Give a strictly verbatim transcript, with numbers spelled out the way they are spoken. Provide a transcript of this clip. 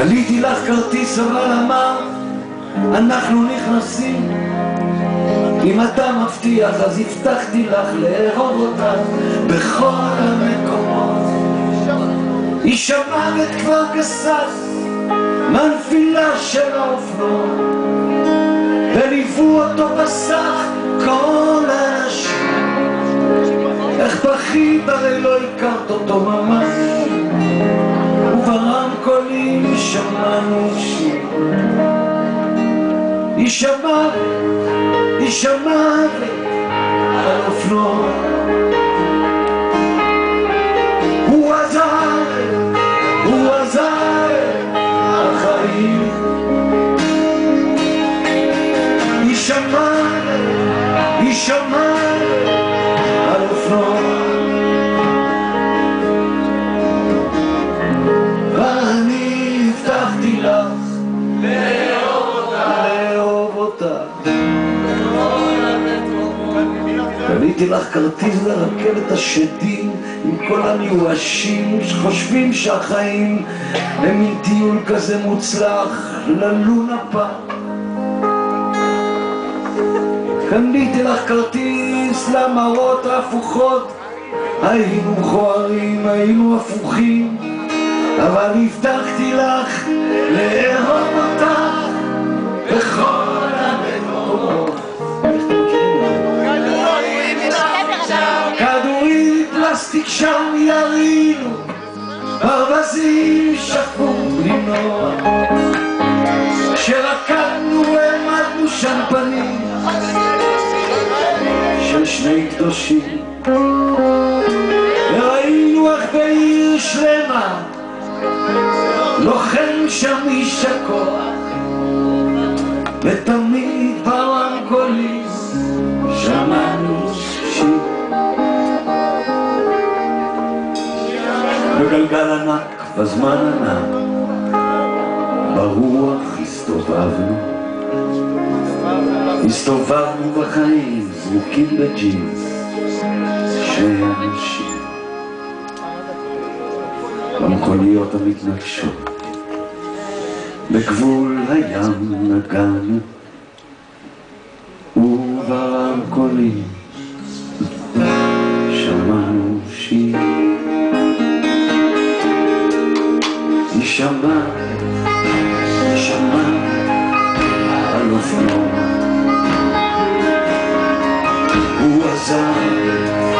קניתי לך כרטיס אבל אמר אנחנו נכנסים, אם אתה מבטיח אז הבטחתי לך לאהוב אותך בכל המקומות. איש המוות כבר גסס מהנפילה של האופנוע וליוו אותו בסך כל האנשים. איך בכית הרי לא הכרת אותו ממש, וברמקולים שמענו שיר. איש המוות, איש המוות על אופנוע, הוא עזר, הוא עזר החיים. איש המוות, איש המוות על אופנוע, ואני הבטחתי לך לאהוב אותה, לאהוב אותה. קניתי לך כרטיס לרכבת השדים עם כל המיואשים שחושבים שהחיים הם מין טיול כזה מוצלח ללונה פארק. קניתי לך כרטיס למראות ההפוכות, היינו מכוערים, היינו הפוכים, אבל הבטחתי לך לאהוב אותך בכל המקומות. כדורים פלסטיק שם ירינו, ברווזים שפו למנוע, כשרקדנו העמדנו שם פנים של שני קדושים, וראינו איך בעיר שלמה לוחם שם איש הכוח, ותמיד ברמקולים שמענו שיר. בגלגל ענק בזמן ענק ברוח הסתובבנו, הסתובבנו בחיים זרוקים בג'ינס שני אנשים. במכוניות המתנגשות בגבול הים נגענו, וברמקולים שמענו שיר. יישמע, יישמע על אופנוע, הוא עזר